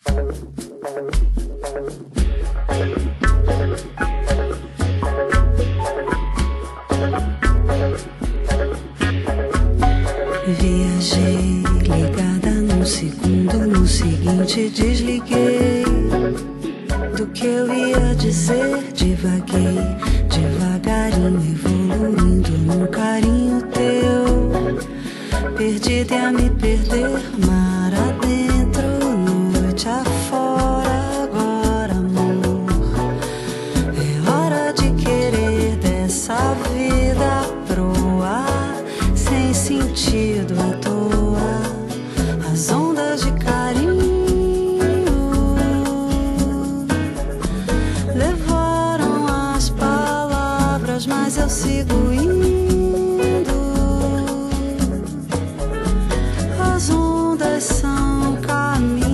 Viajei ligada num segundo, no seguinte desliguei do que eu ia dizer. Divaguei, devagarinho, evoluindo num carinho teu, perdida e a me perder, mar adentro, noite afora. Agora, amor, é hora de querer dessa vida proa, sem sentido à toa, as ondas de carinho levaram as palavras, mas eu sigo indo. As ondas são caminhos,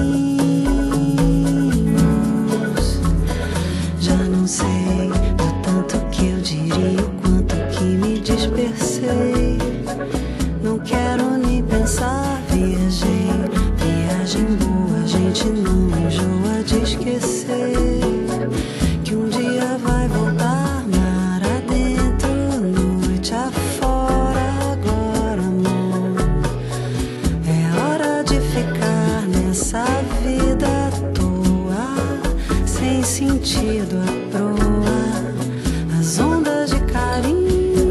já não sei o tanto que eu diria, o quanto que me dispersei. Não quero nem pensar, viajei, viagem boa, a gente não enjoa de esquecer que um dia vai voltar, mar adentro, noite afora. Agora, amor, é hora de ficar nessa vida à toa, sem sentido à proa, as ondas de carinho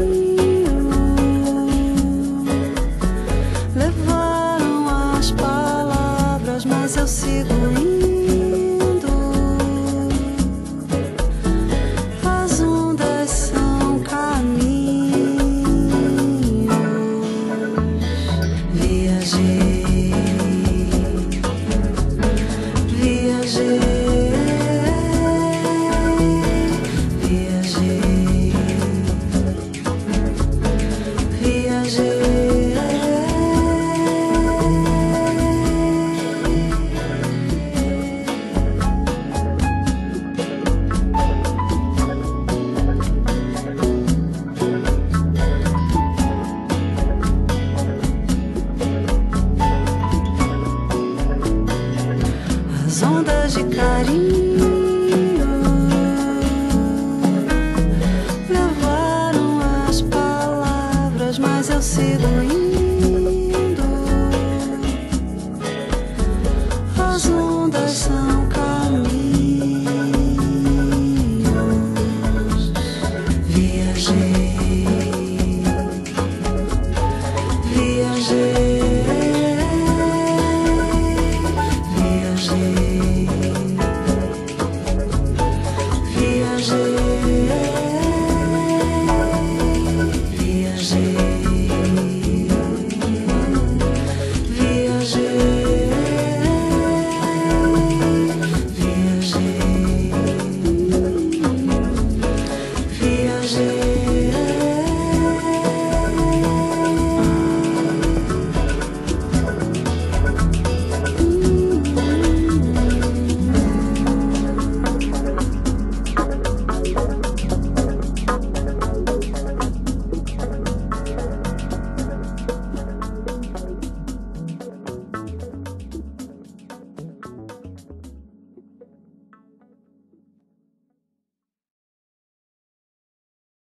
levaram as palavras, mas eu sigo indo. As ondas são caminhos. Viajei, viajei, viajei, viajei. As ondas de carinho levaram as palavras, mas eu sigo indo. As ondas são